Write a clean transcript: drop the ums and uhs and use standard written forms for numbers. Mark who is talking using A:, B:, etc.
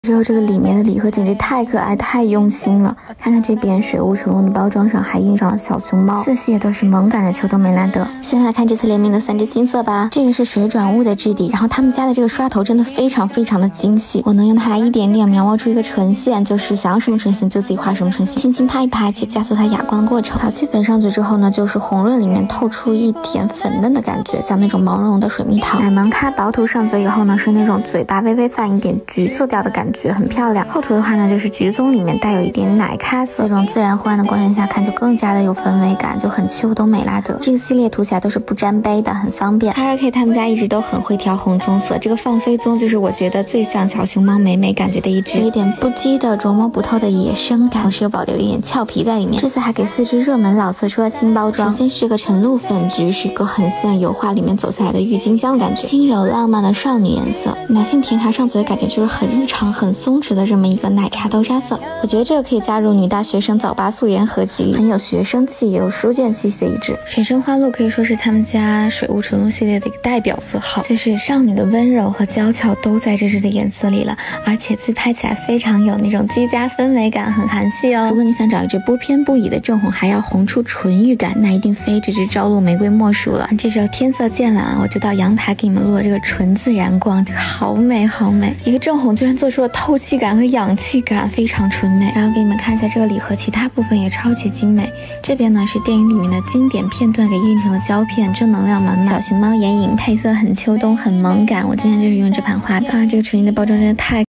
A: 之后这个里面的礼盒简直太可爱太用心了，看看这边水雾纯红的包装上还印上了小熊猫，色系也都是萌感的秋冬美拉德。先来看这次联名的3支新色吧，这个是水转雾的质地，然后他们家的这个刷头真的非常的精细，我能用它一点点描摹出一个唇线，就是想要什么唇线就自己画什么唇线，轻轻拍一拍且加速它哑光的过程。淘气粉上去之后呢，就是红润里面透出一点粉嫩的感觉，像那种毛茸茸的水蜜桃。奶萌咖薄涂上嘴以后呢，是那种嘴巴微微泛一点橘色调的感觉，很漂亮。厚涂的话呢，就是橘棕里面带有一点奶咖色，这种自然昏暗的光线下看就更加的有氛围感，就很秋冬美拉德。这个系列涂起来都是不沾杯的，很方便。2K 他们家一直都很会挑红棕色，这个放飞棕就是我觉得最像小熊猫美美感觉的一支，有一点不羁的琢磨不透的野生感，同时又保留了一点俏皮在里面。这次还给4支热门老色出了新包装，首先是这个晨露粉橘，是一个很像油画里面走下来的郁金香的感觉，轻柔浪漫的少女颜色，男性甜茶上嘴感觉就是很日常很松弛的这么一个奶茶豆沙色，我觉得这个可以加入女大学生早八素颜合集里，很有学生气也有书卷气息的一支。水生花露可以说是他们家水雾纯露系列的一个代表色号，就是少女的温柔和娇俏都在这支的颜色里了，而且自拍起来非常有那种居家氛围感，很韩系哦。如果你想找一支不偏不倚的正红还要红出纯欲感，那一定非这支朝露玫瑰莫属了。这时候天色渐晚，我就到阳台给你们录了这个纯自然光，这个好美好美，一个正红居然做出了透气感和氧气感，非常纯美。然后给你们看一下这个礼盒其他部分也超级精美，这边呢是电影里面的经典片段给印成了胶片，正能量满满，小熊猫眼影配色很秋冬很萌感，我今天就是用这盘画的啊，这个纯银的包装真的太